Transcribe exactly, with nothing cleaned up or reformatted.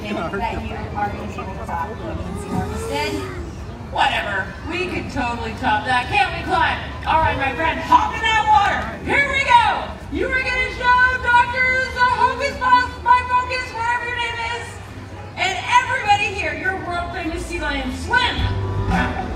thinking that you are going to be able to top Seaworld instead. Whatever. We can totally top that. Can't we, Clyde? All right, my friend, hop in that water. Here we go. You are going to show doctors the hocus pocus, my focus, whatever your name is, and everybody here, your world famous sea lion swim.